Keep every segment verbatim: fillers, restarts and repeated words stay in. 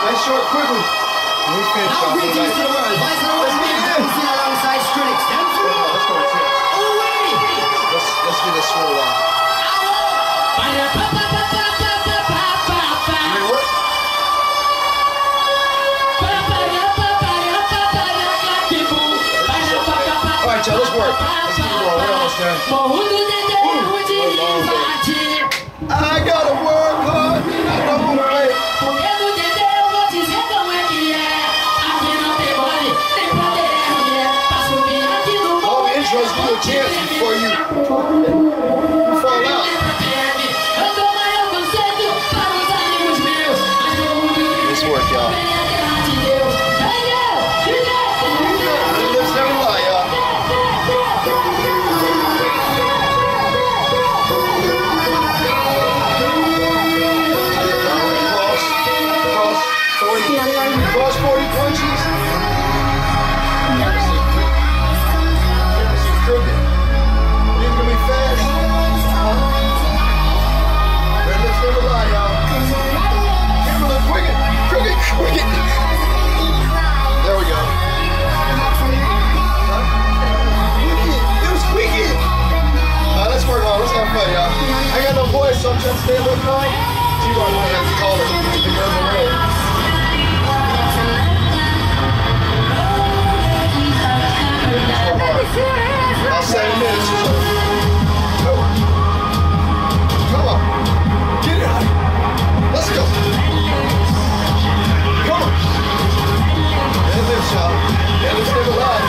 Nice short quickly. We finish Now off greetings to the world. Boys and girls, me and dancing alongside Skrillex. Them through. Let's go with six. Oh, wait. Let's, let's get this swole on. Alright, y'all, let's work. Let's keep it going. We're almost done. I gotta work hard. I don't wait. All the intros give you a chance before you fall out. Nice work, y'all. Lips never lie, y'all. Cross forty punches. Crooked. It's gonna be fast. Red lips never lie, y'all. Kimberly, quick it, quick it, quick it. There we go. It was quick it. Alright, let's work on. Let's have fun, y'all. I got no voice, so I'm trying to stay a little calm. T-Bar might have to call it. The girls are ready. I'll say minutes. Come on. Come on. Get it. Let's go. Come on. And lift, y'all. And let's live alive.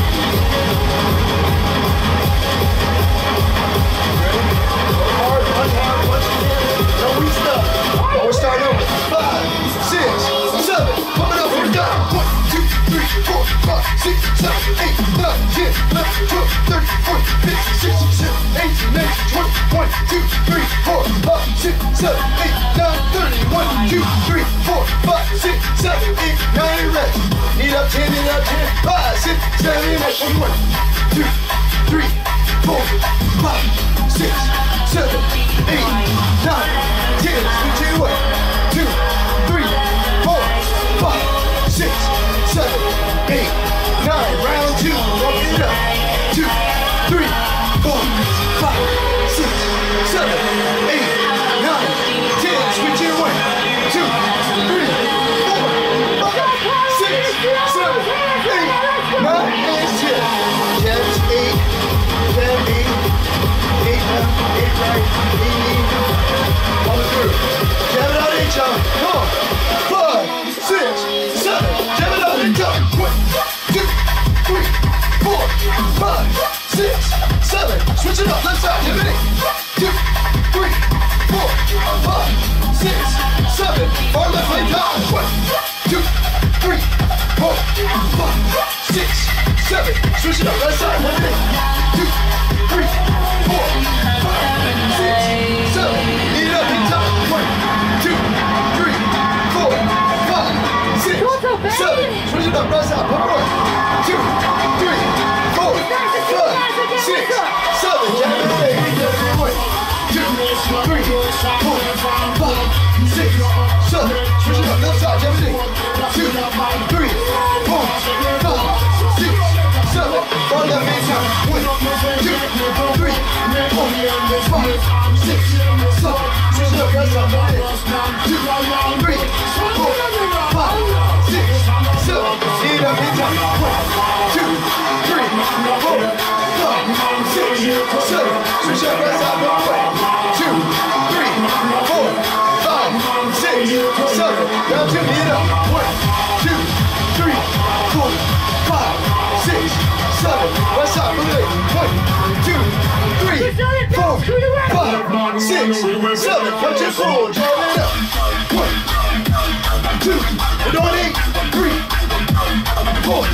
Ready? Work hard, punch hard, punch again. No weak stuff. Always start over. Five, six, seven. Pump it up for the done. One, two, three, four, five, six, seven, eight, nine, ten, eleven, twelve, thirteen, fourteen, fifteen, sixteen, seventeen, eighteen, nineteen, twenty, one, two, three, four, five, six, seven, eight, nine, thirty, one, two, three, four, five, six, seven, eight, nine, rest. Need up ten, need up ten, five, six, seven, eight, nine, one, two, three, four, five, six, seven, eight, nine, ten, switch it away, two, three, four, five, six, seven, eight, nine, round two, walk it up, two, three, four, five, six, seven, eight, nine, ten, switch it away, two, three, four, five, six, seven, eight, nine, and ten, jabs, eight, jab, eight, eight left, eight right, eight knee, on the through, jab it out, eight, y'all, come on, five, six, seven, jab it out, eight, y'all, one, two, three, four, five, six, seven. Switch it up, left side, jab it in. Two, three, four, five, six, seven. Far left leg down. One, two, three, four, five, six, seven. Switch it up, left side, jab it in. Two, three, four, five, six, seven. Lead it up, hit top. One, two, three, four, five, six, seven. Switch it up, right side, one more. Two, three, four, five, six, seven. Jab it in. One, two, three, four, five, six, seven. Switch it up, left side, jab it in. Two, three, four, five, six, seven. Far left hand time. One, two, three, four, five, six, seven. Switch it up, right side, jab it in. Two, three, four, five, six, seven. Lead up hand time. One, two, three, four, five, six, seven. Switch up, right side, one way. Two, three, four, five, six, seven. Down two, lead up. One, two, three, four, five, six, seven. Right side, move it. One, two, three, four, five, six, seven. Punch it forward, draw it up. One, two, we're doing eight, three, four,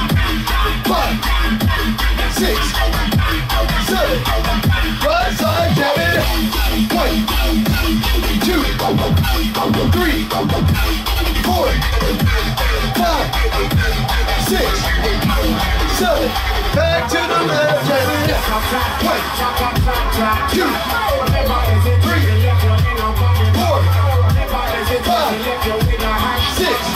five, six, seven. Right side, jab it up. One, two, three, four, five, six, seven. Back to the left, jab it up. One, two, three, four, five, six,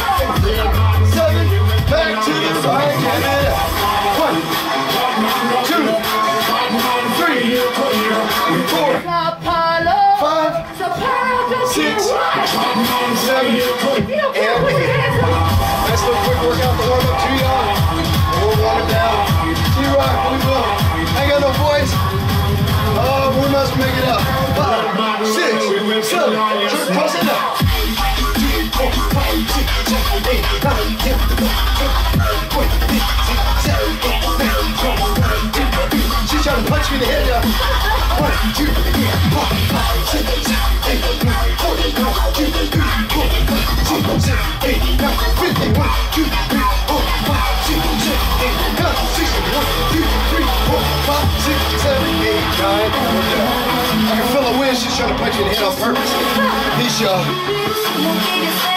four, five, six, seven, and eight. Nice little quick workout to warm up to y'all. We'll warm it down. T-Rock, we will. Hang on, no boys. Oh, we must make it up. Five, six, seven, just toss it up. Four, five, six, seven, eight, nine, ten, eleven, twelve, thirteen, seventeen, eighteen, nineteen. She's trying to punch me in the head now. One, two, three, four, five, six, seven, eight, nine, forty, one, two, three, four, five, six, seven, eight, nine, fifty, one, two, three, four, five, six, seven, eight, nine, sixty, one, two, three, four, five, six, seven, eight, nine. I can feel a wind. She's trying to punch you in the head on purpose. Peace, y'all.